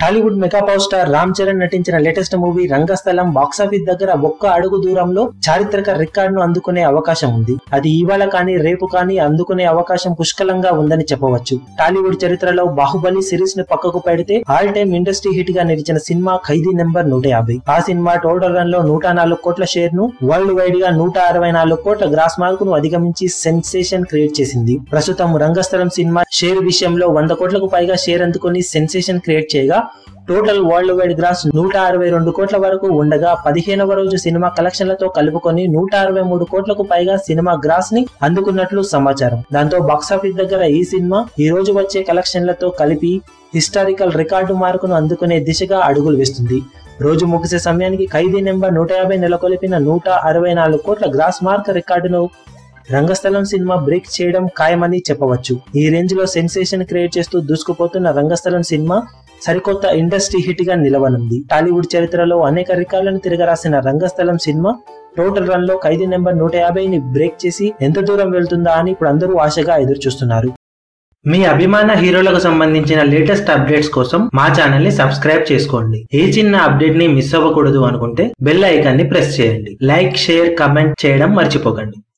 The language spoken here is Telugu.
Tollywood mega power star Ram Charan నటించిన లేటెస్ట్ మూవీ రంగస్థలం బాక్సాఫీస్ దగ్గర ఒక్క అడుగు దూరంలో చారిత్రక రికార్డును అందుకునే అవకాశం ఉంది. అది ఇవాళ కానీ రేపు కానీ అందుకునే అవకాశం పుష్కలంగా ఉందని చెప్పవచ్చు. టాలీవుడ్ చరిత్రలో బాహుబలి సిరీస్ ను పక్కకు పెడితే ఆల్ టైమ్ ఇండస్ట్రీ హిట్ గా నిలిచిన సినిమా ఖైదీ నెంబర్ 150. ఆ సినిమా టోటల్ రన్ లో 104 కోట్ల షేర్ ను, వరల్డ్ వైడ్ గా 164 కోట్ల గ్రాస్ మార్క్ ను అధిగమించి సెన్సేషన్ క్రియేట్ చేసింది. ప్రస్తుతం రంగస్థలం సినిమా షేర్ విషయంలో 100 కోట్లకు పైగా షేర్ అందుకుని సెన్సేషన్ క్రియేట్ చేయగా టోటల్ వరల్డ్ వైడ్ గ్రాస్ 162 కోట్ల వరకు ఉండగా 15వ రోజు సినిమా కలెక్షన్లతో కలుపుకొని 163 కోట్లకు పైగా సినిమా గ్రాస్ ని అందుకున్నట్లు సమాచారం. దాంతో బాక్సాఫీస్ దగ్గర ఈ సినిమా ఈ రోజు వచ్చే కలెక్షన్లతో కలిపి హిస్టారికల్ రికార్డు మార్కును అందుకునే దిశగా అడుగులు వేస్తుంది. రోజు ముగిసే సమయానికి ఖైదీ నెంబర్ 150 నెలకొల్పిన 164 కోట్ల గ్రాస్ మార్క్ రికార్డును రంగస్థలం సినిమా బ్రేక్ చేయడం ఖాయమని చెప్పవచ్చు. ఈ రేంజ్ లో సెన్సేషన్ క్రియేట్ చేస్తూ దూసుకుపోతున్న రంగస్థలం సినిమా సరికొత్త ఇండస్ట్రీ హిట్ గా నిలవనుంది. టాలీవుడ్ చరిత్రలో అనేక రికార్డులను తిరగరాసిన రంగస్థలం సినిమా టోటల్ రన్ లో ఖైదీ నెంబర్ 150ని బ్రేక్ చేసి ఎంత దూరం వెళ్తుందా అని ఇప్పుడు అందరూ ఆశగా ఎదురు చూస్తున్నారు. మీ అభిమాన హీరోలకు సంబంధించిన లేటెస్ట్ అప్డేట్స్ కోసం మా ఛానల్ ని సబ్స్క్రైబ్ చేసుకోండి. ఏ చిన్న అప్డేట్ ని మిస్ అవ్వకూడదు అనుకుంటే బెల్ ఐకాన్ ని ప్రెస్ చేయండి. లైక్, షేర్, కమెంట్ చేయడం మర్చిపోకండి.